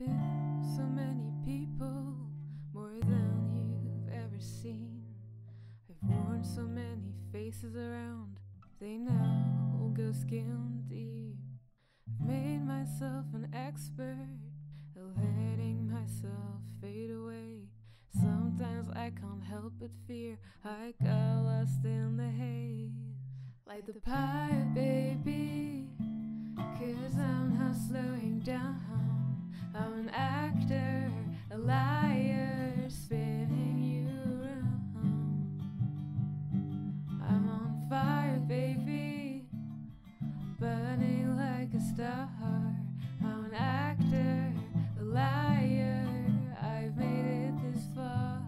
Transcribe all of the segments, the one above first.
been so many people, more than you've ever seen. I've worn so many faces around, they now will go skin deep. I've made myself an expert at letting myself fade away. Sometimes I can't help but fear I got lost in the haze. Light the pipe, baby, 'cause I'm not slowing down. I'm an actor, a liar, spinning you around. I'm on fire, baby, burning like a star. I'm an actor, a liar, I've made it this far.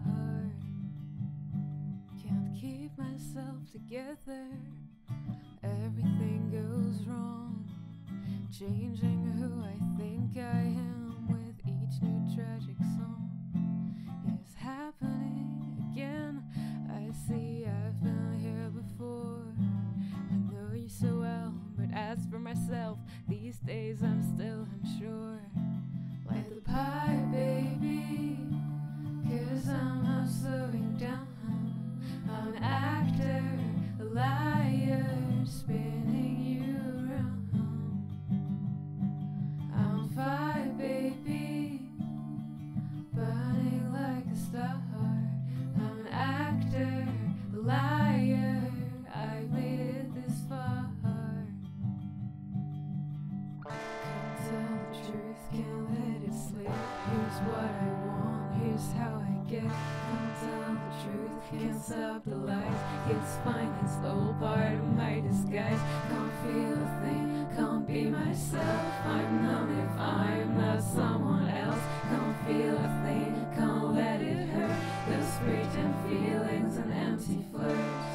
Can't keep myself together, everything goes wrong. Changing who I think I am with each new tragic song. It's happening again, I see I've been here before. I know you so well, but as for myself, these days I'm still unsure. Light the pipe, baby, 'cause I'm not slowing down. I'm an actor, a liar, spinning you around. I'm on fire, baby, burning like a star. I'm an actor, a liar, I've made it this far. Can't tell the truth, can't let it slip. Here's what I want, here's how I get. Can't tell the truth, can't stop the lies. It's fine, it's all part of my disguise. Can't feel a thing, can't be myself. I'm numb if I'm not someone else. Can't feel a thing, can't let it hurt. Those pretend feelings and empty flirts.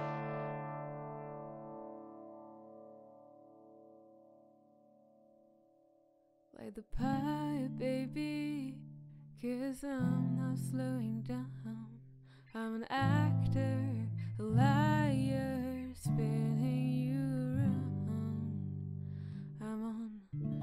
Light the pipe, baby, 'cause I'm not slowing down. I'm an actor, a liar, spinning you around. I'm on